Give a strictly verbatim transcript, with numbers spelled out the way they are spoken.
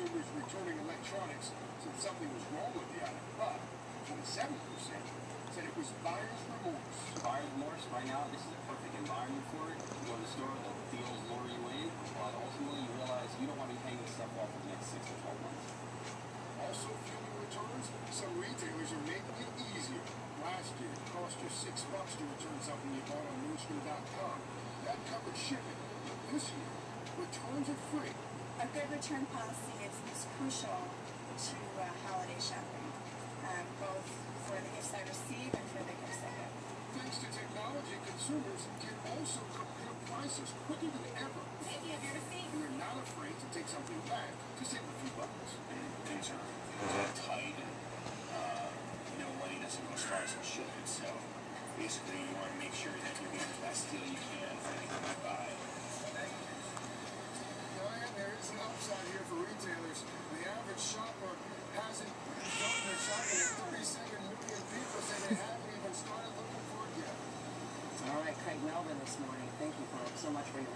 consumers returning electronics said something was wrong with the item, but twenty-seven percent said it was buyer's remorse. Buyer's remorse, right now, this is a perfect environment for it. You go to the store, the deals lure you in, but ultimately you realize you don't want to be paying this stuff off for the next six to twelve months. Also fueling returns, some retailers are making it easier. Last year, it cost you six bucks to return something you bought on Nordstrom dot com. That covered shipping. This year, returns are free. A good return policy is, is crucial to uh, holiday shopping, um, both for the gifts I receive and for the gifts I give. Thanks to technology, consumers can also compare prices quicker than ever. Thank you. Have your receipt? And they're not afraid to take something back to save a few bucks. Things are, things are tight, and uh, you know, money doesn't go as far as it should. So basically, you want to make sure that you're getting the best deal you can for anything you buy. There is an upside here for retailers. The average shopper hasn't done their shopping, and thirty-seven million people say they haven't even started looking for it yet. All right, Craig Melvin this morning. Thank you for so much for your